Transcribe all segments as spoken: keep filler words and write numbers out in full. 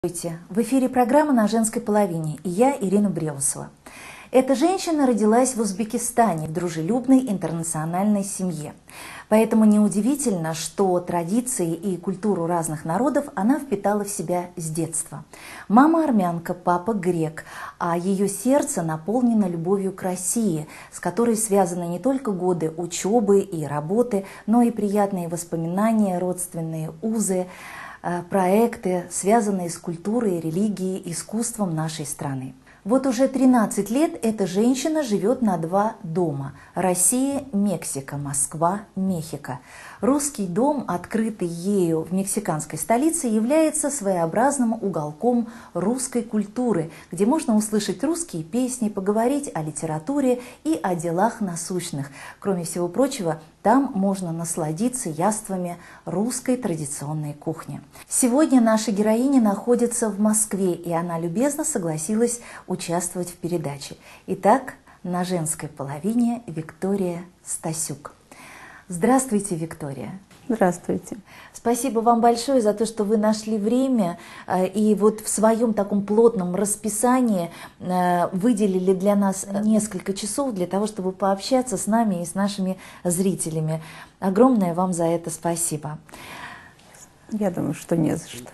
Здравствуйте! В эфире программа «На женской половине» и я, Ирина Бреусова. Эта женщина родилась в Узбекистане в дружелюбной интернациональной семье. Поэтому неудивительно, что традиции и культуру разных народов она впитала в себя с детства. Мама армянка, папа грек, а ее сердце наполнено любовью к России, с которой связаны не только годы учебы и работы, но и приятные воспоминания, родственные узы, проекты, связанные с культурой, религией, искусством нашей страны. Вот уже тринадцать лет эта женщина живет на два дома – Россия, Мексика, Москва, Мехико. Русский дом, открытый ею в мексиканской столице, является своеобразным уголком русской культуры, где можно услышать русские песни, поговорить о литературе и о делах насущных. Кроме всего прочего, там можно насладиться яствами русской традиционной кухни. Сегодня наша героиня находится в Москве, и она любезно согласилась участвовать в передаче. Итак, на женской половине Виктория Стасюк. Здравствуйте, Виктория. Здравствуйте. Спасибо вам большое за то, что вы нашли время и вот в своем таком плотном расписании выделили для нас несколько часов для того, чтобы пообщаться с нами и с нашими зрителями. Огромное вам за это спасибо. Я думаю, что не за что.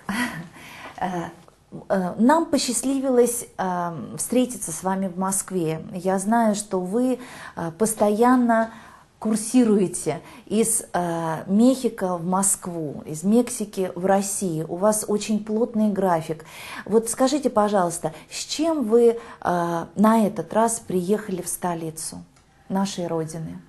Нам посчастливилось встретиться с вами в Москве. Я знаю, что вы постоянно курсируете из э, Мехико в Москву, из Мексики в Россию. У вас очень плотный график. Вот скажите, пожалуйста, с чем вы э, на этот раз приехали в столицу нашей Родины?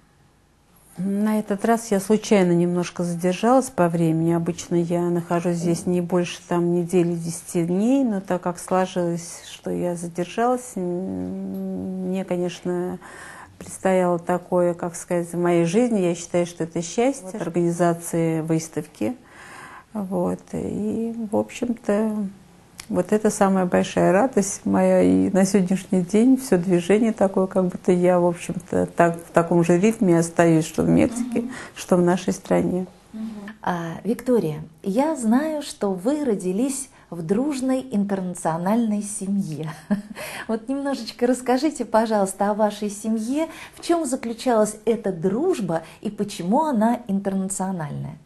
На этот раз я случайно немножко задержалась по времени. Обычно я нахожусь здесь не больше там недели, десяти дней, но так как сложилось, что я задержалась, мне, конечно, предстояло такое, как сказать, в моей жизни. Я считаю, что это счастье, вот, организации выставки. Вот. И, в общем-то, вот это самая большая радость моя. И на сегодняшний день все движение такое, как будто я, в общем-то, так, в таком же ритме остаюсь, что в Мексике, угу. что в нашей стране. Угу. А, Виктория, я знаю, что вы родились в дружной интернациональной семье. Вот немножечко расскажите, пожалуйста, о вашей семье, в чем заключалась эта дружба и почему она интернациональная?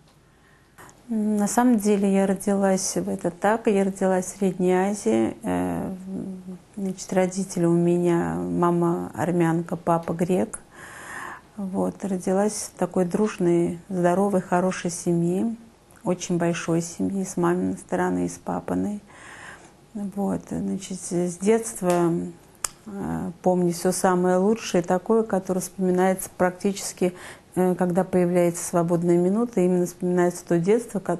На самом деле я родилась, это так, я родилась в Средней Азии. Значит, родители у меня, мама армянка, папа грек. Вот, родилась в такой дружной, здоровой, хорошей семье. Очень большой семьи, с маминой стороны и с папиной. Вот, значит, с детства э, помню все самое лучшее, такое, которое вспоминается практически, э, когда появляется свободная минута, именно вспоминается то детство, как,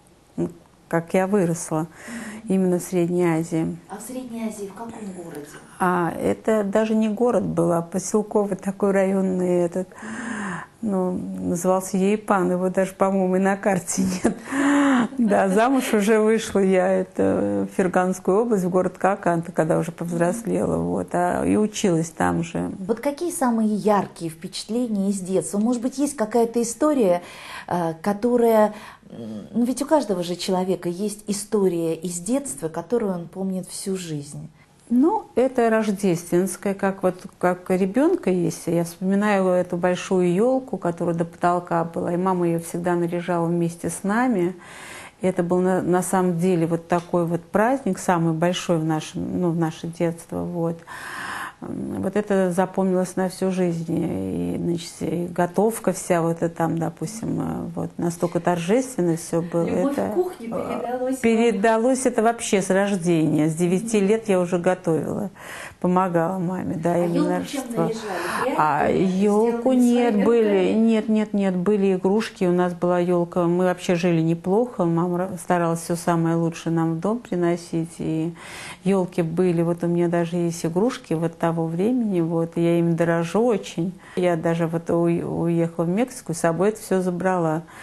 как я выросла, именно в Средней Азии. А в Средней Азии в каком городе? А это даже не город был, а поселковый такой районный этот. Ну, назывался Ейпан, его даже, по-моему, и на карте нет. Да, замуж уже вышла я это, в Ферганскую область, в город Каканта, когда уже повзрослела, вот, а, и училась там же. Вот какие самые яркие впечатления из детства? Может быть, есть какая-то история, которая... Ну, ведь у каждого же человека есть история из детства, которую он помнит всю жизнь. Ну, это рождественская, как вот как ребенка есть. Я вспоминаю эту большую елку, которая до потолка была, и мама ее всегда наряжала вместе с нами. И это был на, на самом деле вот такой вот праздник, самый большой в нашем, ну, в наше детство. Вот. Вот это запомнилось на всю жизнь. И, значит, и готовка вся, вот это там, допустим, вот настолько торжественно все было. Любовь это к кухне передалось. Передалось это вообще с рождения. С девяти лет я уже готовила, помогала маме. Да, а именно елку чем наряжали? А елку нет, были, нет, нет, нет, были игрушки. У нас была елка. Мы вообще жили неплохо. Мама старалась все самое лучшее нам в дом приносить. И елки были. Вот у меня даже есть игрушки вот того времени, вот, и я им дорожу очень. Я даже вот уехала в Мексику, с собой это все забрала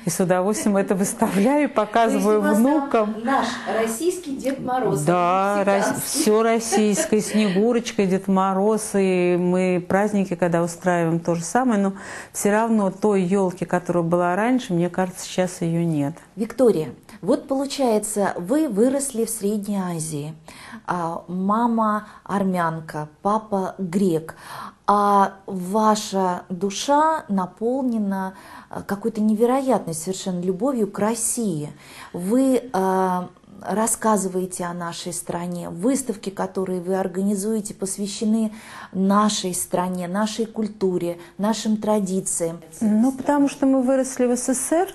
и с удовольствием это выставляю, показываю внукам. Наш российский Дед Мороз. Да, все российское, Снегурочка, Дед Мороз, и мы праздники, когда устраиваем, то же самое, но все равно той елки, которая была раньше, мне кажется, сейчас ее нет. Виктория, вот получается, вы выросли в Средней Азии, а мама армянка, папа грек, а ваша душа наполнена какой-то невероятной совершенно любовью к России. Вы э, рассказываете о нашей стране, выставки, которые вы организуете, посвящены нашей стране, нашей культуре, нашим традициям. Ну, потому что мы выросли в СССР.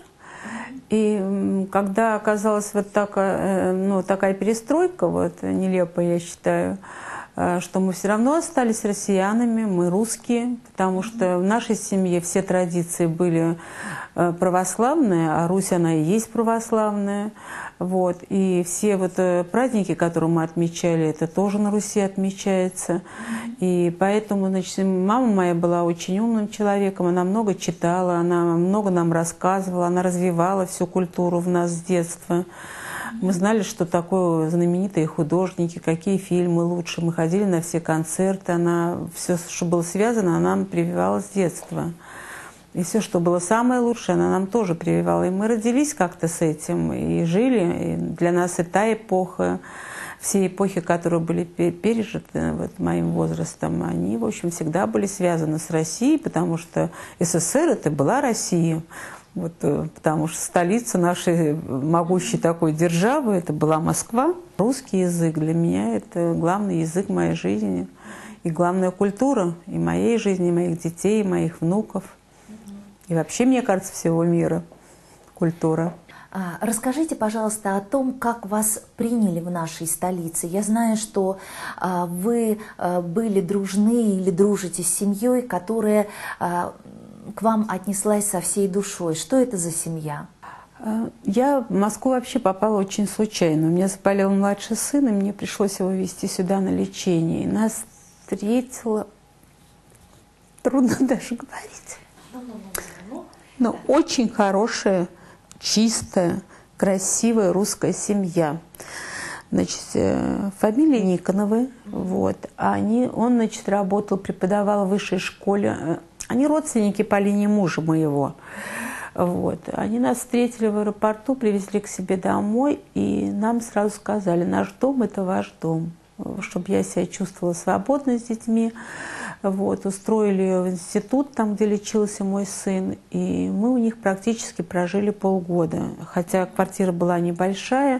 И когда оказалась вот такая, ну, такая перестройка, вот, нелепая, я считаю, что мы все равно остались россиянами, мы русские, потому что в нашей семье все традиции были православные, а Русь, она и есть православная. Вот. И все вот праздники, которые мы отмечали, это тоже на Руси отмечается. И поэтому, значит, мама моя была очень умным человеком, она много читала, она много нам рассказывала, она развивала всю культуру в нас с детства. Мы знали, что такое знаменитые художники, какие фильмы лучше. Мы ходили на все концерты, она все, что было связано, она нам прививала с детства. И все, что было самое лучшее, она нам тоже прививала. И мы родились как-то с этим и жили. И для нас и та эпоха, все эпохи, которые были пережиты вот, моим возрастом, они, в общем, всегда были связаны с Россией, потому что СССР — это была Россия. Вот, потому что столица нашей могущей такой державы — это была Москва. Русский язык для меня — это главный язык моей жизни. И главная культура и моей жизни, и моих детей, и моих внуков. И вообще, мне кажется, всего мира культура. Расскажите, пожалуйста, о том, как вас приняли в нашей столице. Я знаю, что а, вы а, были дружны или дружите с семьей, которая а, к вам отнеслась со всей душой. Что это за семья? Я в Москву вообще попала очень случайно. У меня заболел младший сын, и мне пришлось его везти сюда на лечение. И нас встретила... Трудно даже говорить. Но очень хорошая, чистая, красивая русская семья. Значит, фамилия Никоновы. Вот. А они, он, значит, работал, преподавал в высшей школе. Они родственники по линии мужа моего. Вот. Они нас встретили в аэропорту, привезли к себе домой, и нам сразу сказали: наш дом – это ваш дом. Чтобы я себя чувствовала свободно с детьми. Вот. Устроили ее в институт, там, где лечился мой сын, и мы у них практически прожили полгода. Хотя квартира была небольшая,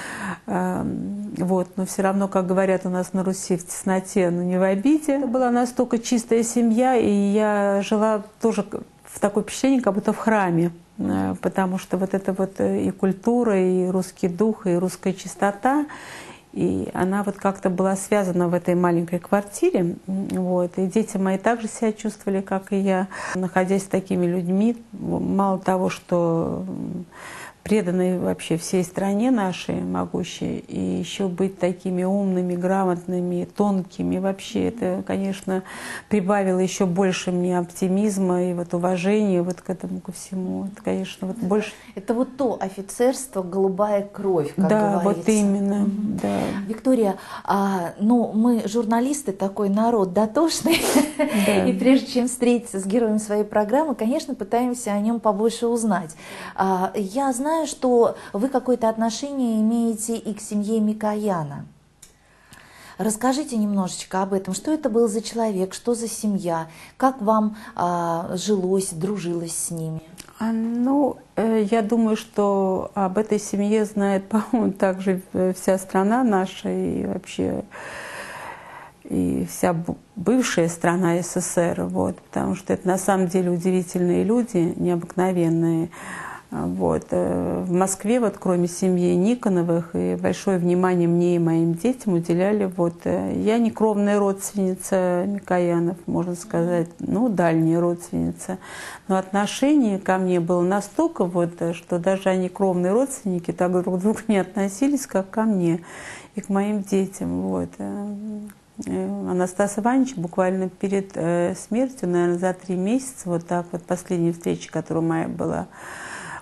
вот, но все равно, как говорят у нас на Руси, в тесноте, но не в обиде. Это была настолько чистая семья, и я жила тоже в такой впечатлении, как будто в храме, потому что вот это вот и культура, и русский дух, и русская чистота, и она вот как-то была связана в этой маленькой квартире. Вот. И дети мои также себя чувствовали, как и я, находясь с такими людьми. Мало того, что преданные вообще всей стране нашей могущей, и еще быть такими умными, грамотными, тонкими, вообще это, конечно, прибавило еще больше мне оптимизма и вот уважения вот к этому, ко всему. Это, конечно, вот больше... Это вот то офицерство, голубая кровь, как да, говорится. Вот именно, mm-hmm. да. Виктория, а, ну, мы журналисты, такой народ дотошный, да. И прежде чем встретиться с героем своей программы, конечно, пытаемся о нем побольше узнать. А, я знаю, что вы какое-то отношение имеете и к семье Микояна. Расскажите немножечко об этом. Что это был за человек, что за семья, как вам а, жилось, дружилось с ними? А, ну, э, я думаю, что об этой семье знает, по-моему, также вся страна наша и вообще и вся бывшая страна СССР, вот, потому что это на самом деле удивительные люди, необыкновенные. Вот. В Москве, вот, кроме семьи Никоновых, и большое внимание мне и моим детям уделяли. Вот, я не кровная родственница Микоянов, можно сказать, ну, дальняя родственница. Но отношение ко мне было настолько, вот, что даже они, кровные родственники, так друг к другу не относились, как ко мне и к моим детям. Вот. Анастас Иванович буквально перед смертью, наверное, за три месяца, вот так вот, последняя встреча, которая моя была,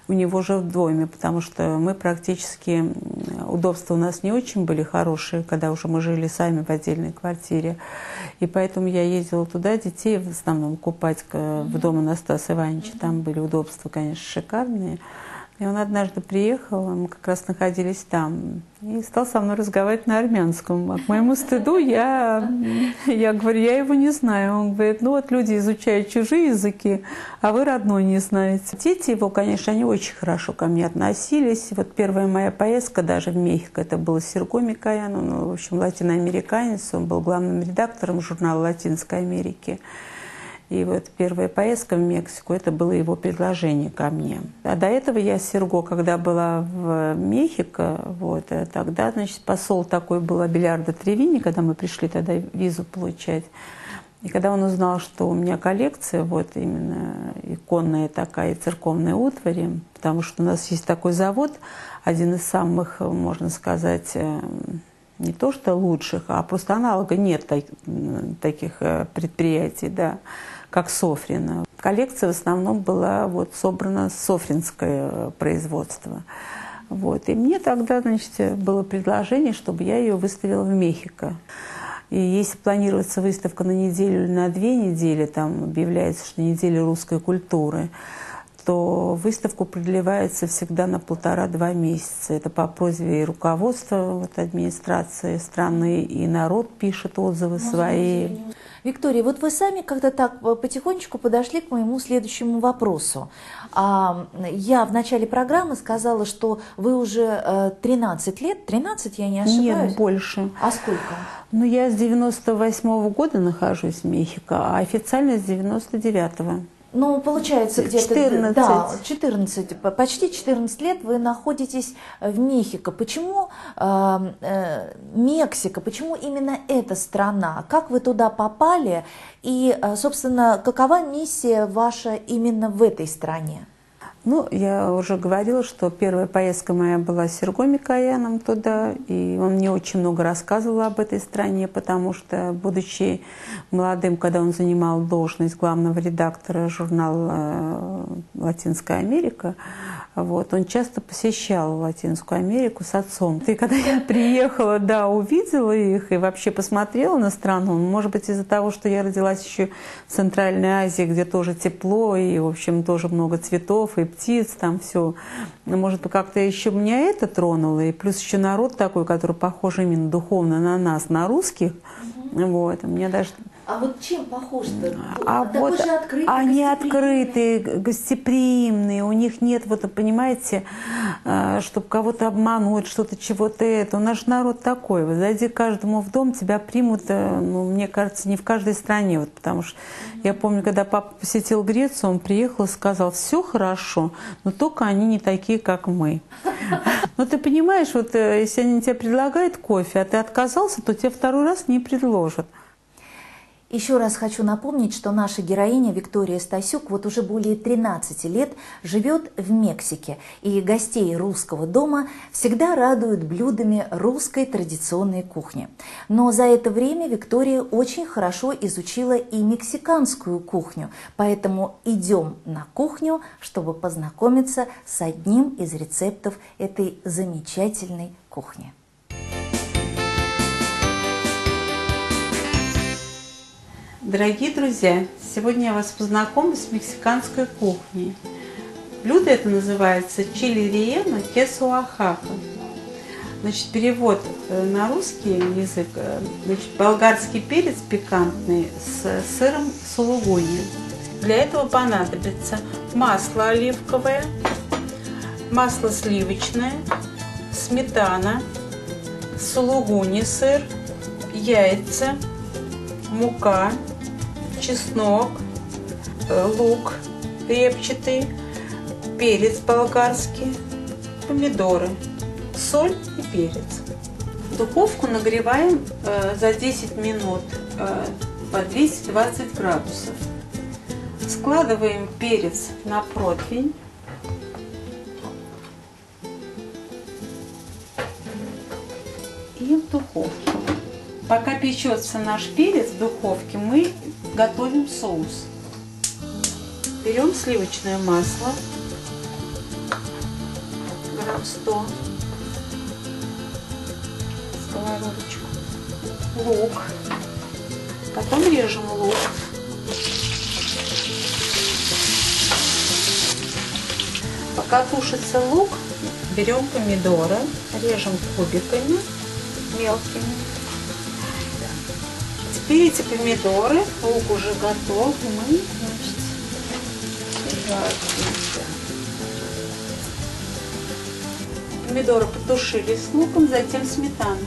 у него же в доме, потому что мы практически, удобства у нас не очень были хорошие, когда уже мы жили сами в отдельной квартире. И поэтому я ездила туда детей в основном купать в дом Анастаса Ивановича. Там были удобства, конечно, шикарные. И он однажды приехал, мы как раз находились там, и стал со мной разговаривать на армянском. А к моему стыду я, я говорю, я его не знаю. Он говорит, ну вот люди изучают чужие языки, а вы родной не знаете. Дети его, конечно, они очень хорошо ко мне относились. Вот первая моя поездка даже в Мехико, это был Серго Микоян, он, в общем, латиноамериканец, он был главным редактором журнала Латинской Америки. И вот первая поездка в Мексику, это было его предложение ко мне. А до этого я с Серго, когда была в Мехико, вот, тогда, значит, посол такой был Абелярдо Тревини, когда мы пришли тогда визу получать. И когда он узнал, что у меня коллекция, вот именно иконная такая, церковная утварь, потому что у нас есть такой завод, один из самых, можно сказать, не то что лучших, а просто аналога нет так, таких предприятий, да, как Софрина. Коллекция в основном была вот собрана софринское производство. Вот. И мне тогда, значит, было предложение, чтобы я ее выставила в Мехико. И если планируется выставка на неделю или на две недели, там объявляется, что неделя русской культуры, то выставку продлевается всегда на полтора-два месяца. Это по просьбе и руководства вот, администрации страны, и народ пишет отзывы Может, свои. Виктория, вот вы сами как-то так потихонечку подошли к моему следующему вопросу. А, я в начале программы сказала, что вы уже тринадцать лет, тринадцать, я не ошибаюсь? Нет, больше. А сколько? Ну, я с девяносто восьмого года нахожусь в Мехико, а официально с девяносто девятого. Ну, получается, где-то четырнадцать. Да, четырнадцать, почти четырнадцать лет вы находитесь в Мехико. Почему э, э, Мексика, почему именно эта страна? Как вы туда попали? И, собственно, какова миссия ваша именно в этой стране? Ну, я уже говорила, что первая поездка моя была с Серго Микояном туда, и он мне очень много рассказывал об этой стране, потому что, будучи молодым, когда он занимал должность главного редактора журнала «Латинская Америка», вот, он часто посещал Латинскую Америку с отцом. И когда я приехала, да, увидела их и вообще посмотрела на страну, может быть, из-за того, что я родилась еще в Центральной Азии, где тоже тепло и, в общем, тоже много цветов и птиц, там все. Может быть, как-то еще меня это тронуло. И плюс еще народ такой, который похож именно духовно на нас, на русских. Угу. Вот, мне даже... А вот чем похож-то? А вот открытый, они открытые, гостеприимные, у них нет, вот, понимаете, чтобы кого-то обмануть, что-то, чего-то это. У наш народ такой. Вот, зайди каждому в дом, тебя примут, ну, мне кажется, не в каждой стране. Вот, потому что mm-hmm. я помню, когда папа посетил Грецию, он приехал и сказал, все хорошо, но только они не такие, как мы. Но ты понимаешь, вот если они тебе предлагают кофе, а ты отказался, то тебе второй раз не предложат. Еще раз хочу напомнить, что наша героиня Виктория Стасюк вот уже более тринадцати лет живет в Мексике, и гостей русского дома всегда радуют блюдами русской традиционной кухни. Но за это время Виктория очень хорошо изучила и мексиканскую кухню, поэтому идем на кухню, чтобы познакомиться с одним из рецептов этой замечательной кухни. Дорогие друзья, сегодня я вас познакомлю с мексиканской кухней. Блюдо это называется чили рelleno queso Oaxaca. Значит, перевод на русский язык, значит, болгарский перец пикантный с сыром сулугуни. Для этого понадобится масло оливковое, масло сливочное, сметана, сулугуни сыр, яйца, мука, чеснок, лук репчатый, перец болгарский, помидоры, соль и перец. Духовку нагреваем э, за десять минут э, по двести двадцать градусов. Складываем перец на противень. И в духовку. Пока печется наш перец в духовке, мы готовим соус. Берем сливочное масло, грамм сто. Сковородочку. Лук. Потом режем лук. Пока тушится лук, берем помидоры, режем кубиками мелкими. Теперь эти помидоры, лук уже готов, мы, значит, жарим. Помидоры потушились с луком, затем сметана.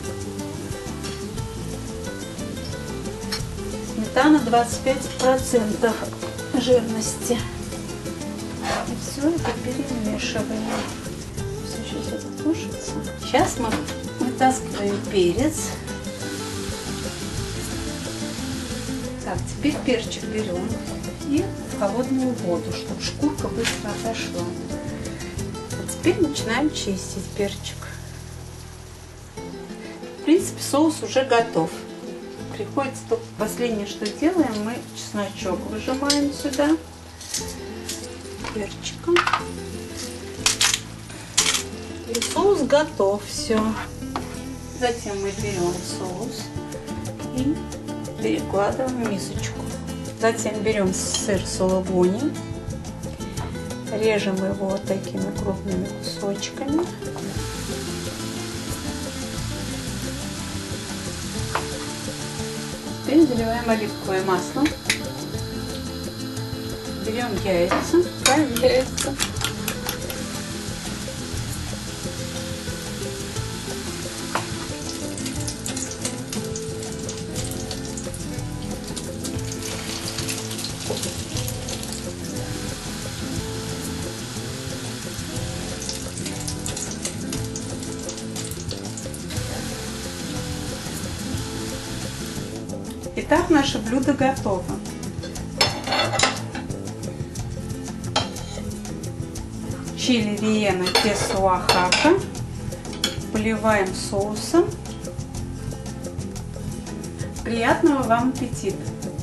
Сметана двадцать пять процентов жирности. И все это перемешиваем. Все, сейчас это тушится. Сейчас мы вытаскиваем перец. Так, теперь перчик берем и в холодную воду, чтобы шкурка быстро отошла. А теперь начинаем чистить перчик. В принципе, соус уже готов. Приходится только последнее, что делаем, мы чесночок выжимаем сюда. Перчиком. И соус готов, все. Затем мы берем соус и перекладываем в мисочку. Затем берем сыр сулугуни, режем его вот такими крупными кусочками. Теперь заливаем оливковое масло. Берем яйца, правим яйца. Итак, наше блюдо готово. Чили рийена queso Оахака. Поливаем соусом. Приятного вам аппетита!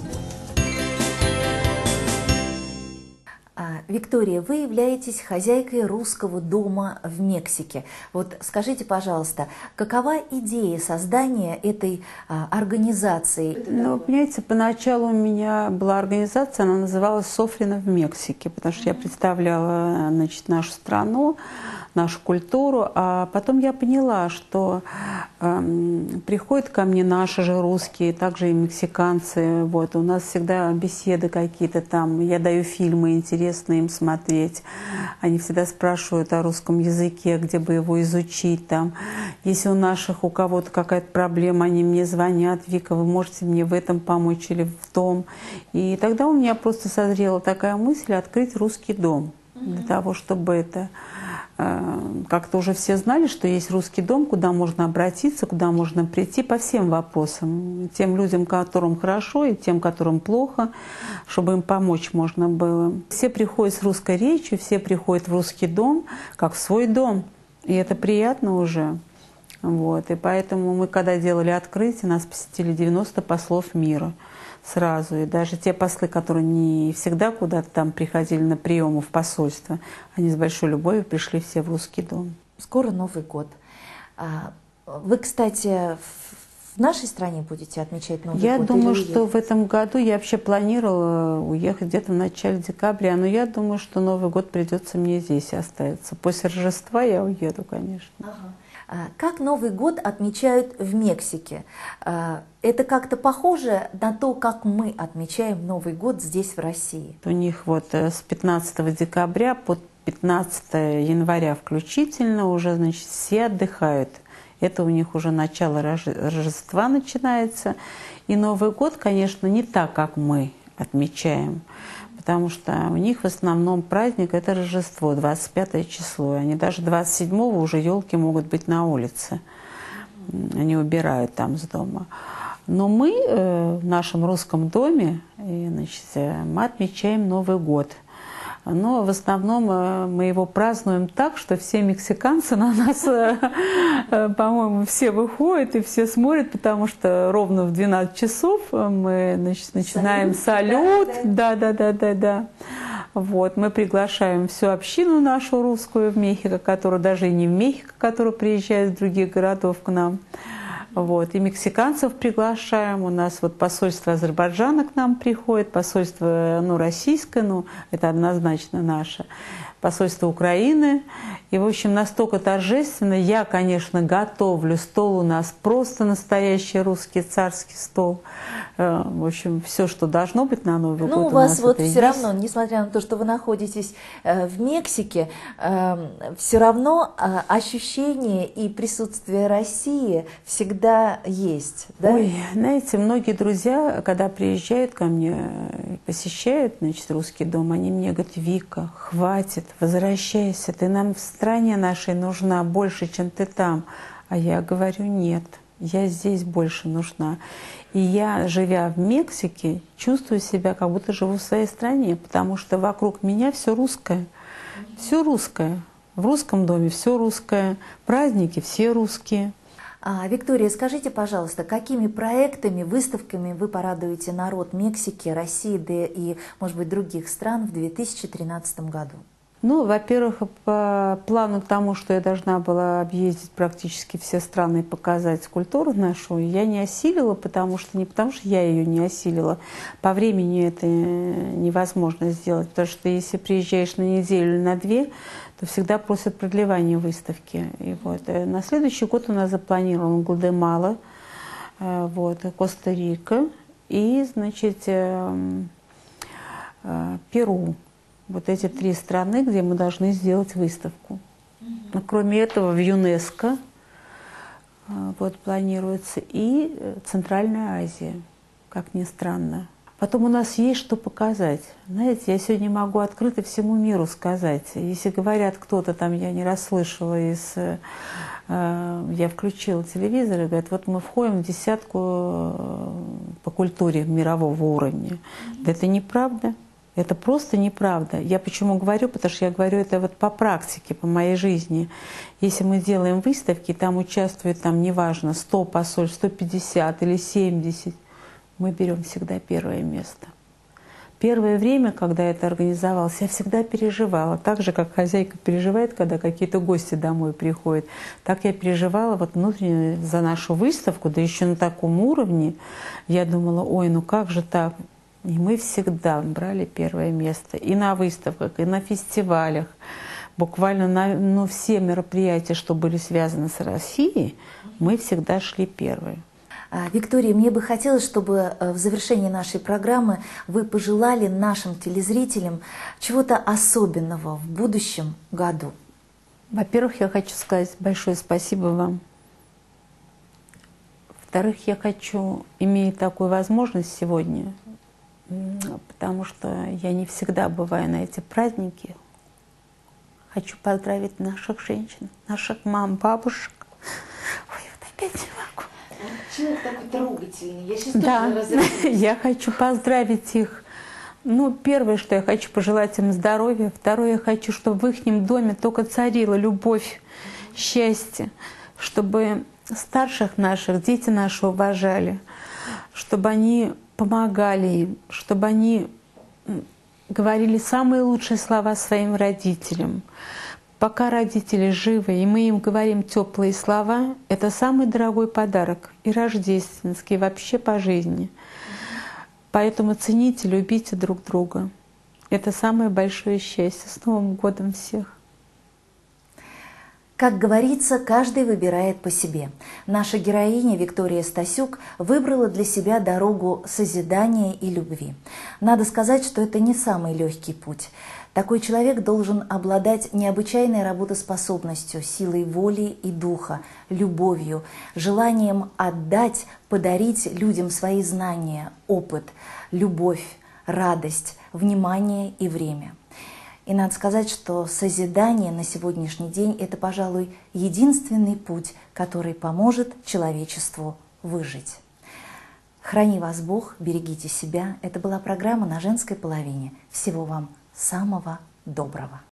Виктория, вы являетесь хозяйкой русского дома в Мексике. Вот скажите, пожалуйста, какова идея создания этой а, организации? Ну, понимаете, поначалу у меня была организация, она называлась «Софрина в Мексике», потому что я представляла, значит, нашу страну, нашу культуру, а потом я поняла, что э, приходят ко мне наши же русские, также и мексиканцы, вот, у нас всегда беседы какие-то там, я даю фильмы интересные им смотреть, они всегда спрашивают о русском языке, где бы его изучить там, если у наших, у кого-то какая-то проблема, они мне звонят: Вика, вы можете мне в этом помочь или в том, и тогда у меня просто созрела такая мысль открыть русский дом, для того, чтобы это... Как-то уже все знали, что есть русский дом, куда можно обратиться, куда можно прийти по всем вопросам. Тем людям, которым хорошо, и тем, которым плохо, чтобы им помочь можно было. Все приходят с русской речью, все приходят в русский дом, как в свой дом. И это приятно уже. Вот. И поэтому мы, когда делали открытие, нас посетили девяносто послов мира. Сразу. И даже те послы, которые не всегда куда-то там приходили на приемы в посольство, они с большой любовью пришли все в русский дом. Скоро Новый год. Вы, кстати, в нашей стране будете отмечать Новый я год? Я думаю, или... что в этом году я вообще планировала уехать где-то в начале декабря, но я думаю, что Новый год придется мне здесь оставиться. После Рождества я уеду, конечно. Ага. Как Новый год отмечают в Мексике? Это как-то похоже на то, как мы отмечаем Новый год здесь, в России? У них вот с пятнадцатого декабря по пятнадцатое января включительно уже, значит, все отдыхают. Это у них уже начало Рождества начинается. И Новый год, конечно, не так, как мы отмечаем. Потому что у них в основном праздник – это Рождество, двадцать пятое число. Они даже двадцать седьмого уже елки могут быть на улице. Они убирают там с дома. Но мы э, в нашем русском доме, и, значит, мы отмечаем Новый год. Но в основном э, мы его празднуем так, что все мексиканцы на нас, э, э, по-моему, все выходят и все смотрят, потому что ровно в двенадцать часов мы, значит, начинаем салют. Да, да, да, да, да. Вот, мы приглашаем всю общину нашу русскую в Мехико, которая даже и не в Мехико, которая приезжает из других городов к нам. Вот, и мексиканцев приглашаем. У нас вот посольство Азербайджана к нам приходит, посольство, ну, российское, ну, это однозначно наше, посольство Украины. И, в общем, настолько торжественно. Я, конечно, готовлю. Стол у нас просто настоящий русский царский стол. В общем, все, что должно быть на Новый ну, год, у вас у нас вот это все есть. равно, несмотря на то, что вы находитесь в Мексике, все равно ощущение и присутствие России всегда есть, да? Ой, знаете, многие друзья, когда приезжают ко мне, посещают, значит, русский дом, они мне говорят: Вика, хватит, возвращайся, ты нам в стране нашей нужна больше, чем ты там. А я говорю: нет, я здесь больше нужна. И я, живя в Мексике, чувствую себя, как будто живу в своей стране, потому что вокруг меня все русское, все русское. В русском доме все русское, праздники все русские. А, Виктория, скажите, пожалуйста, какими проектами, выставками вы порадуете народ Мексики, России, да и, может быть, других стран в две тысячи тринадцатом году? Ну, во-первых, по плану к тому, что я должна была объездить практически все страны и показать культуру нашу, я не осилила, потому что не потому, что я ее не осилила. По времени это невозможно сделать, потому что если приезжаешь на неделю или на две, то всегда просят продлевания выставки. И вот. На следующий год у нас запланирован Гватемала, вот, Коста-Рика и, значит, Перу. Вот эти три страны, где мы должны сделать выставку. Но кроме этого, в ЮНЕСКО вот, планируется и Центральная Азия, как ни странно. Потом у нас есть что показать. Знаете, я сегодня могу открыто всему миру сказать. Если говорят кто-то там, я не расслышала, из, э, я включила телевизор и говорят: вот мы входим в десятку по культуре мирового уровня. Да это неправда. Это просто неправда. Я почему говорю? Потому что я говорю это вот по практике, по моей жизни. Если мы делаем выставки, там участвует, там, неважно, сто посольств, сто пятьдесят или семьдесят, мы берем всегда первое место. Первое время, когда это организовалось, я всегда переживала. Так же, как хозяйка переживает, когда какие-то гости домой приходят. Так я переживала вот внутренне за нашу выставку, да еще на таком уровне. Я думала: ой, ну как же так? И мы всегда брали первое место и на выставках, и на фестивалях. Буквально на ну, все мероприятия, что были связаны с Россией, мы всегда шли первые. Виктория, мне бы хотелось, чтобы в завершении нашей программы вы пожелали нашим телезрителям чего-то особенного в будущем году. Во-первых, я хочу сказать большое спасибо вам. Во-вторых, я хочу иметь такую возможность сегодня, потому что я не всегда бываю на эти праздники. Хочу поздравить наших женщин, наших мам, бабушек. Ой, вот опять не могу. Человек такой трогательный. Я сейчас да, тоже разрываюсь. Я хочу поздравить их. Ну, первое, что я хочу пожелать им здоровья. Второе, я хочу, чтобы в их доме только царила любовь, счастье. Чтобы старших наших, дети наши уважали. Чтобы они помогали им, чтобы они говорили самые лучшие слова своим родителям. Пока родители живы, и мы им говорим теплые слова, это самый дорогой подарок, и рождественский, и вообще по жизни. Поэтому цените, любите друг друга. Это самое большое счастье. С Новым годом всех! Как говорится, каждый выбирает по себе. Наша героиня Виктория Стасюк выбрала для себя дорогу созидания и любви. Надо сказать, что это не самый легкий путь. Такой человек должен обладать необычайной работоспособностью, силой воли и духа, любовью, желанием отдать, подарить людям свои знания, опыт, любовь, радость, внимание и время. И надо сказать, что созидание на сегодняшний день – это, пожалуй, единственный путь, который поможет человечеству выжить. Храни вас Бог, берегите себя. Это была программа «На женской половине». Всего вам самого доброго.